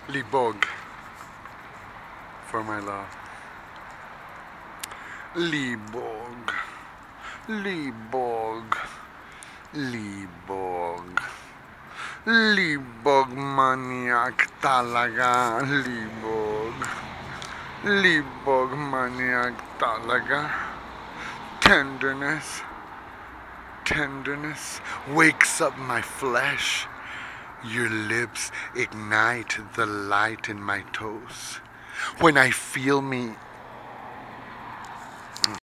Libog for my love. Libog. Libog. Libog. Libog maniac talaga. Libog. Libog maniac talaga. Tenderness. Tenderness wakes up my flesh. Your lips ignite the light in my toes. When I feel me